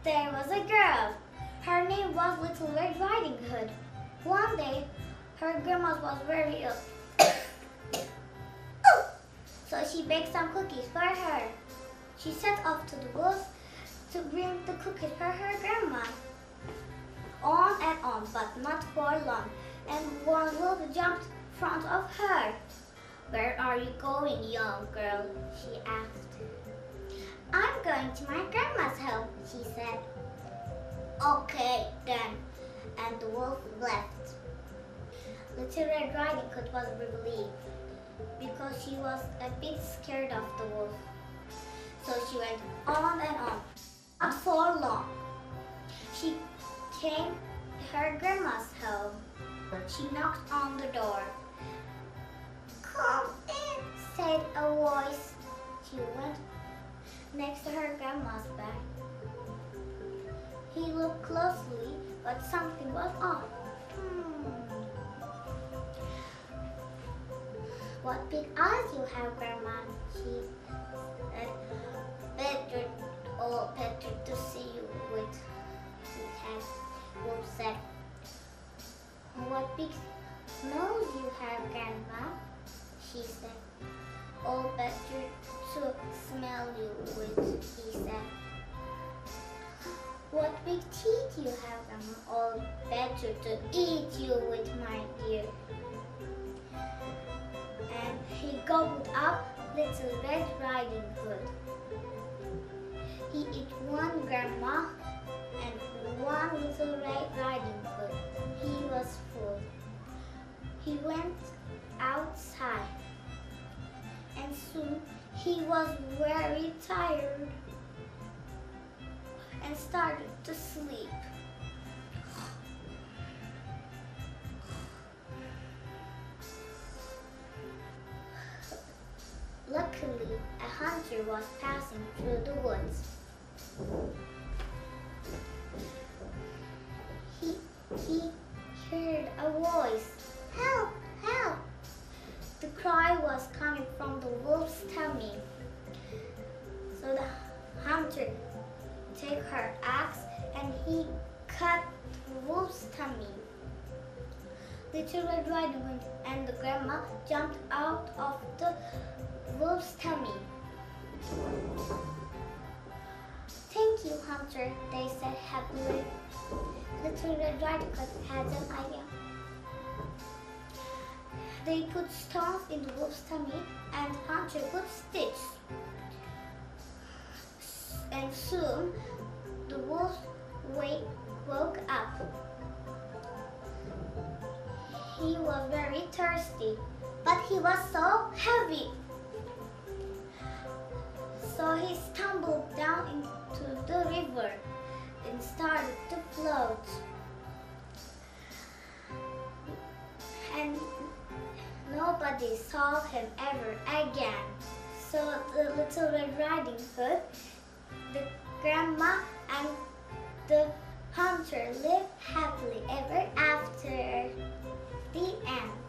There was a girl. Her name was Little Red Riding Hood. One day, her grandma was very ill. So she baked some cookies for her. She set off to the woods to bring the cookies for her grandma. On and on, but not for long. And one wolf jumped in front of her. "Where are you going, young girl?" she asked. "I'm going to my grandma's home," she said. "Okay, then." And the wolf left. Little Red Riding Hood was relieved because she was a bit scared of the wolf. So she went on and on. Not for long. She came to her grandma's home. She knocked on the door. "Come in," said a voice. She went next to her grandma's bed. He looked closely, but something was off. "What big eyes you have, Grandma," she said. Better to see you with his Wolf said. "What big nose you have, Grandma," she said. "All better to smell you with," he said. "What big teeth you have, Grandma. All better to eat you with, my dear." And he gobbled up Little Red Riding Hood. He ate one grandma and one Little Red Riding Hood. He was full. He went outside, and soon he was very tired and started to sleep. Luckily, a hunter was passing through the woods. He heard a voice. "Help! Help!" The cry was coming from the wolf's tummy. So the hunter took her axe and he cut the wolf's tummy. Little Red Riding Hood and the grandma jumped out of the wolf's tummy. "Thank you, Hunter," they said happily. Little Red Riding Hood had an idea. They put stones in the wolf's tummy and Hunter put sticks. And soon the wolf woke up. He was very thirsty, but he was so heavy. So he stumbled down into the river and started to float. And nobody saw him ever again. So the Little Red Riding Hood, the grandma, and the hunter lived happily ever after. The end.